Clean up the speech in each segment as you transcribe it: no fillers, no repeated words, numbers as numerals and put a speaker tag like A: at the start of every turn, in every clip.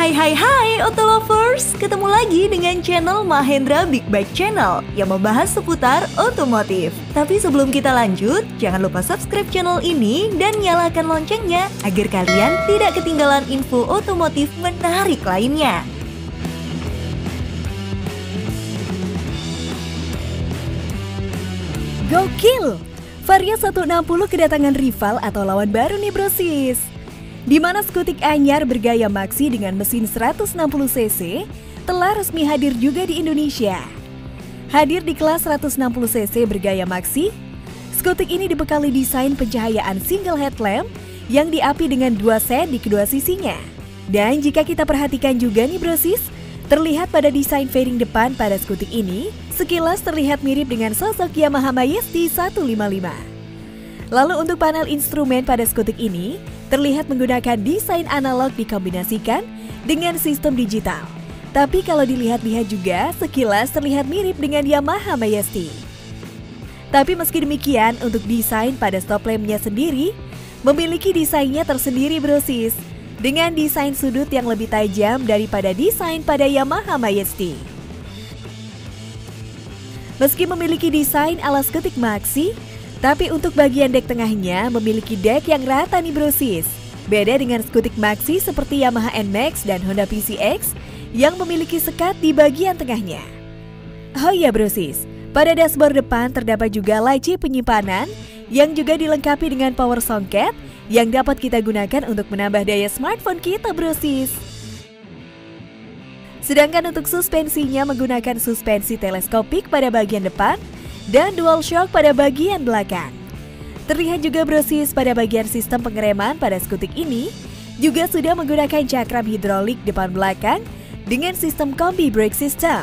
A: Hai Auto Lovers, ketemu lagi dengan channel Mahendra Big Bike Channel yang membahas seputar otomotif. Tapi sebelum kita lanjut, jangan lupa subscribe channel ini dan nyalakan loncengnya agar kalian tidak ketinggalan info otomotif menarik lainnya. Gokil! Vario 160 kedatangan rival atau lawan baru nih brosis. Di mana skutik anyar bergaya maxi dengan mesin 160cc telah resmi hadir juga di Indonesia. Hadir di kelas 160cc bergaya maxi, skutik ini dibekali desain pencahayaan single headlamp yang diapi dengan 2 set di kedua sisinya. Dan jika kita perhatikan juga nih brosis, terlihat pada desain fairing depan pada skutik ini sekilas terlihat mirip dengan sosok Yamaha Majesty 155. Lalu untuk panel instrumen pada skutik ini terlihat menggunakan desain analog dikombinasikan dengan sistem digital. Tapi kalau dilihat-lihat juga sekilas terlihat mirip dengan Yamaha Majesty. Tapi meski demikian untuk desain pada stop lampnya sendiri memiliki desainnya tersendiri brosis, dengan desain sudut yang lebih tajam daripada desain pada Yamaha Majesty. Meski memiliki desain ala skutik maxi, tapi untuk bagian dek tengahnya memiliki dek yang rata nih brosis. Beda dengan skutik maxi seperti Yamaha NMAX dan Honda PCX yang memiliki sekat di bagian tengahnya. Oh iya brosis, pada dashboard depan terdapat juga laci penyimpanan yang juga dilengkapi dengan power socket yang dapat kita gunakan untuk menambah daya smartphone kita brosis. Sedangkan untuk suspensinya menggunakan suspensi teleskopik pada bagian depan dan dual shock pada bagian belakang. Terlihat juga brosis pada bagian sistem pengereman pada skutik ini juga sudah menggunakan cakram hidrolik depan belakang dengan sistem kombi brake system.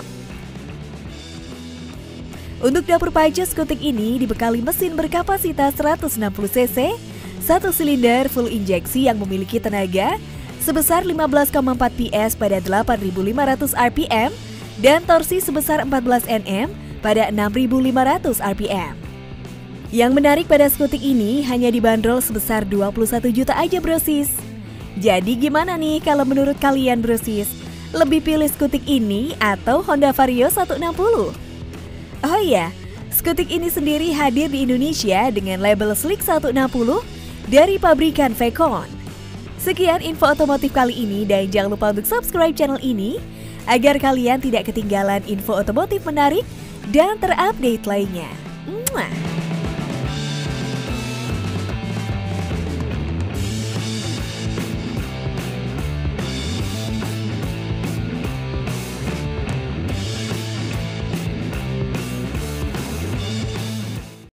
A: Untuk dapur panca skutik ini dibekali mesin berkapasitas 160cc, 1 silinder full injeksi yang memiliki tenaga sebesar 15,4 PS pada 8.500 rpm dan torsi sebesar 14 Nm pada 6.500 rpm. Yang menarik pada skutik ini hanya dibanderol sebesar 21 juta aja brosis. Jadi gimana nih kalau menurut kalian brosis? Lebih pilih skutik ini atau Honda Vario 160? Oh iya, skutik ini sendiri hadir di Indonesia dengan label Slick 160 dari pabrikan Vacon. Sekian info otomotif kali ini dan jangan lupa untuk subscribe channel ini agar kalian tidak ketinggalan info otomotif menarik dan terupdate lainnya. Mwah.